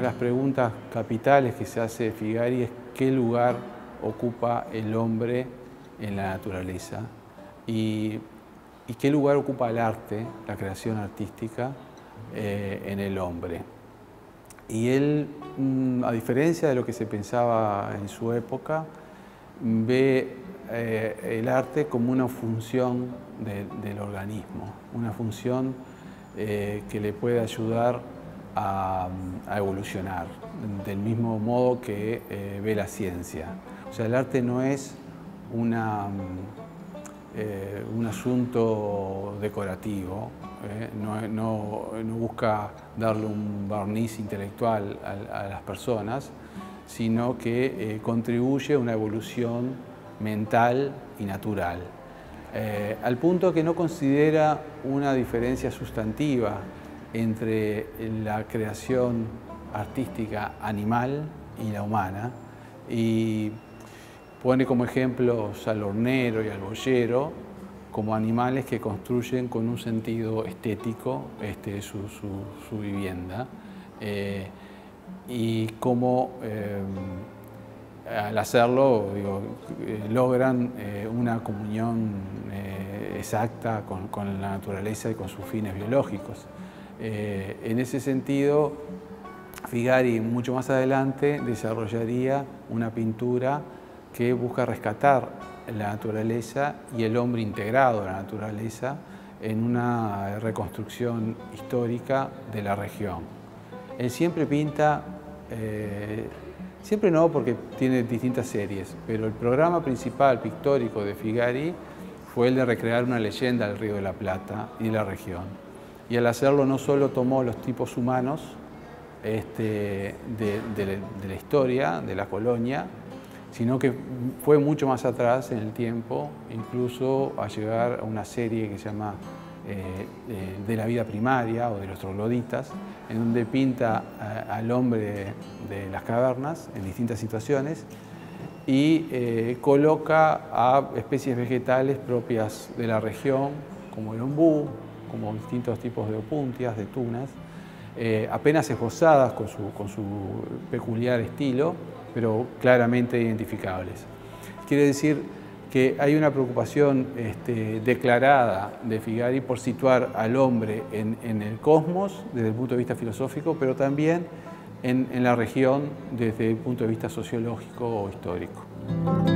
las preguntas capitales que se hace Figari es qué lugar ocupa el hombre en la naturaleza y qué lugar ocupa el arte, la creación artística, en el hombre. Y él, a diferencia de lo que se pensaba en su época, ve el arte como una función del organismo, una función que le puede ayudar a evolucionar, del mismo modo que ve la ciencia. O sea, el arte no es un asunto decorativo, no busca darle un barniz intelectual a las personas, sino que contribuye a una evolución mental y natural, al punto que no considera una diferencia sustantiva entre la creación artística animal y la humana, y pone como ejemplos al hornero y al boyero como animales que construyen con un sentido estético su vivienda, y cómo al hacerlo logran una comunión exacta con la naturaleza y con sus fines biológicos. En ese sentido, Figari mucho más adelante desarrollaría una pintura que busca rescatar la naturaleza y el hombre integrado a la naturaleza en una reconstrucción histórica de la región. Él siempre pinta, siempre no porque tiene distintas series, pero el programa principal pictórico de Figari fue el de recrear una leyenda del Río de la Plata y la región. Y al hacerlo no solo tomó los tipos humanos de la historia, de la colonia, sino que fue mucho más atrás en el tiempo, incluso a llegar a una serie que se llama de la vida primaria o de los trogloditas, en donde pinta al hombre de las cavernas en distintas situaciones y coloca a especies vegetales propias de la región, como el ombú, como distintos tipos de opuntias, de tunas, apenas esbozadas con su peculiar estilo, pero claramente identificables. Quiere decir que hay una preocupación declarada de Figari por situar al hombre en el cosmos desde el punto de vista filosófico, pero también en la región desde el punto de vista sociológico o histórico.